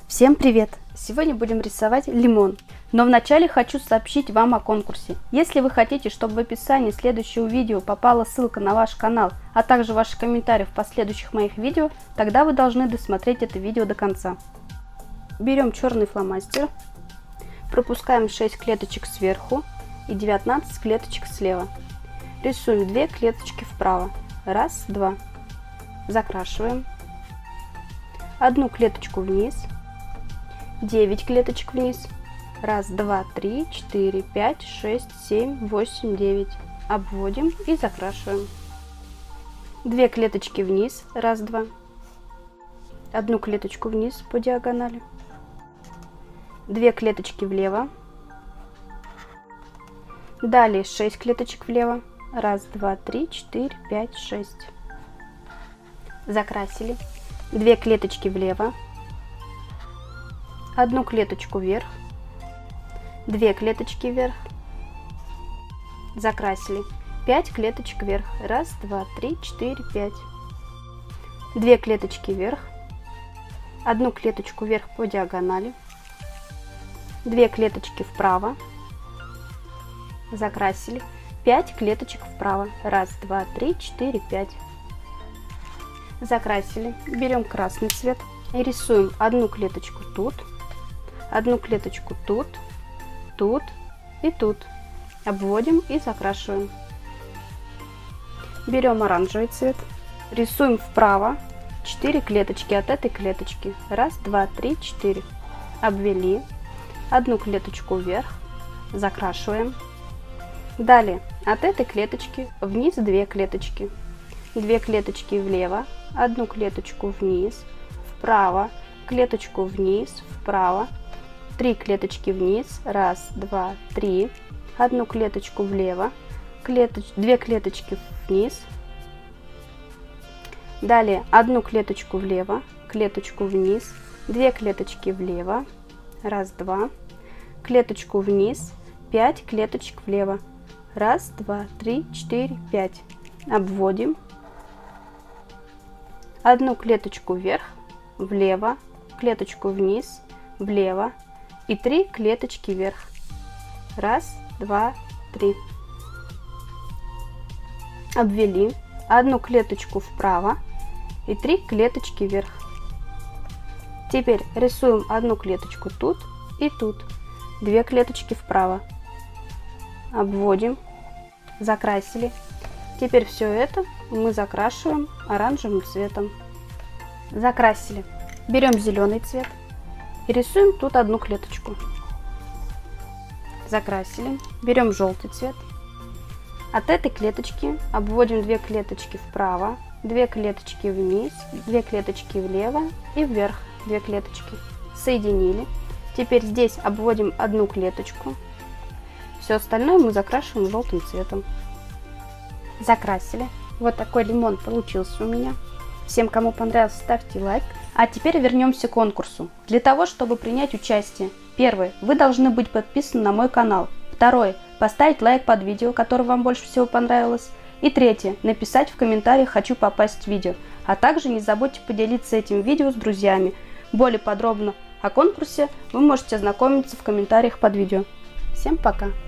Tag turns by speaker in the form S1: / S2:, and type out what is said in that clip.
S1: Всем привет! Сегодня будем рисовать лимон. Но вначале хочу сообщить вам о конкурсе. Если вы хотите, чтобы в описании следующего видео попала ссылка на ваш канал, а также ваши комментарии в последующих моих видео, тогда вы должны досмотреть это видео до конца. Берем черный фломастер, пропускаем 6 клеточек сверху и 19 клеточек слева. Рисуем 2 клеточки вправо. Раз, два. Закрашиваем. Одну клеточку вниз. 9 клеточек вниз. Раз, два, три, 4, 5, 6, 7, 8, 9. Обводим и закрашиваем. 2 клеточки вниз. Раз, два. Одну клеточку вниз по диагонали. 2 клеточки влево. Далее 6 клеточек влево. Раз, два, три, 4, 5, 6. Закрасили. 2 клеточки влево. Одну клеточку вверх. 2 клеточки вверх. Закрасили. 5 клеточек вверх. Раз, два, три, 4, 5. 2 клеточки вверх. Одну клеточку вверх по диагонали. 2 клеточки вправо. Закрасили. 5 клеточек вправо. Раз, два, три, 4, 5. Закрасили. Берем красный цвет и рисуем одну клеточку тут, одну клеточку тут, тут и тут. Обводим и закрашиваем. Берем оранжевый цвет, рисуем вправо 4 клеточки от этой клеточки. Раз, два, три, 4. Обвели. Одну клеточку вверх. Закрашиваем. Далее от этой клеточки вниз 2 клеточки. 2 клеточки влево, одну клеточку вниз, вправо, клеточку вниз, вправо, 3 клеточки вниз, раз, два, три, одну клеточку влево, 2 клеточки вниз, далее одну клеточку влево, клеточку вниз, 2 клеточки влево, раз, два, клеточку вниз, 5 клеточек влево, раз, два, три, 4, 5. Обводим. Одну клеточку вверх, влево, клеточку вниз, влево и 3 клеточки вверх. Раз, два, три. Обвели. Одну клеточку вправо и 3 клеточки вверх. Теперь рисуем одну клеточку тут и тут. 2 клеточки вправо. Обводим. Закрасили. Теперь все это мы закрашиваем оранжевым цветом. Закрасили. Берем зеленый цвет и рисуем тут одну клеточку. Закрасили. Берем желтый цвет. От этой клеточки обводим 2 клеточки вправо, 2 клеточки вниз, 2 клеточки влево и вверх 2 клеточки. Соединили. Теперь здесь обводим одну клеточку. Все остальное мы закрашиваем желтым цветом. Закрасили. Вот такой лимон получился у меня. Всем, кому понравился, ставьте лайк. А теперь вернемся к конкурсу. Для того, чтобы принять участие, первое, вы должны быть подписаны на мой канал. Второе, поставить лайк под видео, которое вам больше всего понравилось. И третье, написать в комментариях «Хочу попасть в видео». А также не забудьте поделиться этим видео с друзьями. Более подробно о конкурсе вы можете ознакомиться в комментариях под видео. Всем пока!